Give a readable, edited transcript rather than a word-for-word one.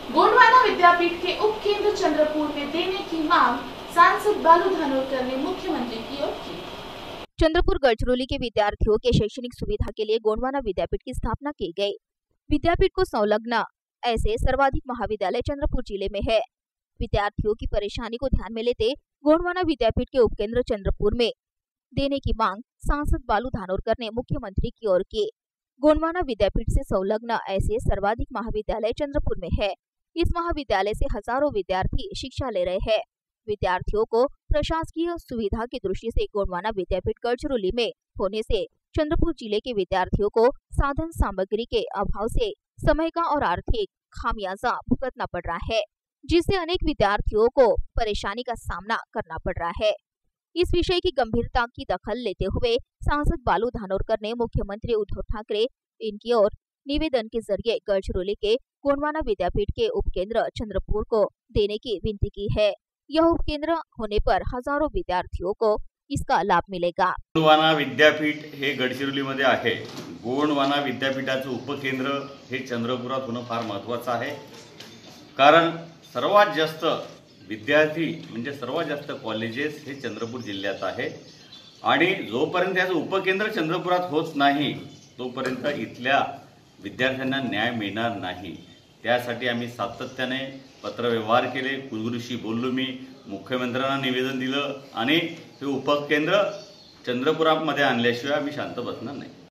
गोंडवाना विद्यापीठ के उपकेंद्र चंद्रपुर में देने की मांग सांसद बालू धानोरकर ने मुख्यमंत्री की ओर की। चंद्रपुर गढ़चिरौली के विद्यार्थियों के शैक्षणिक सुविधा के लिए गोंडवाना विद्यापीठ की स्थापना की गई। विद्यापीठ को संलग्न ऐसे सर्वाधिक महाविद्यालय चंद्रपुर जिले में है। विद्यार्थियों की परेशानी को ध्यान में लेते गोंडवाना विद्यापीठ के उपकेंद्र चंद्रपुर में देने की मांग सांसद बालू धानोरकर ने मुख्यमंत्री की ओर की। गोंडवाना विद्यापीठ से संलग्न ऐसे सर्वाधिक महाविद्यालय चंद्रपुर में है। इस महाविद्यालय से हजारों विद्यार्थी शिक्षा ले रहे हैं। विद्यार्थियों को प्रशासकीय सुविधा की दृष्टि से गोंडवाना विद्यापीठ गढ़चिरौली में होने से चंद्रपुर जिले के विद्यार्थियों को साधन सामग्री के अभाव से समय का और आर्थिक खामियाजा भुगतना पड़ रहा है, जिससे अनेक विद्यार्थियों को परेशानी का सामना करना पड़ रहा है। इस विषय की गंभीरता की दखल लेते हुए सांसद बालू धानोरकर ने मुख्यमंत्री उद्धव ठाकरे इनकी ओर निवेदन के जरिए गढ़चिरौली के गोंडवाना विद्यापीठ के उपकेंद्र चंद्रपुर को देने की विनती की है। यह उपकेंद्र होने पर हजारों विद्यार्थियों को इसका लाभ मिलेगा। गोंडवाना विद्यापीठ हे गडचिरोलीमध्ये आहे। गोंडवाना विद्यापीठाचं उपकेंद्र हे चंद्रपुरात होणं फार महत्त्वाचं आहे, कारण सर्वात जास्त विद्यार्थी म्हणजे सर्वात जास्त कॉलेजेस हे चंद्रपूर जिल्ह्यात आहे आणि जोपर्यंत याचं उपकेंद्र चंद्रपुरात होत नाही तोपर्यंत इथल्या विद्यार्थ्यांना न्याय मिळणार नाही। त्यासाठी आम्ही सातत्याने पत्रव्यवहार केले, कुलगुरूशी बोललो, मी मुख्यमंत्र्यांना निवेदन दिलं आणि हे उपकेंद्र चंद्रपुरामध्ये आणल्याशिवाय आम्ही शांत बसणार नाही।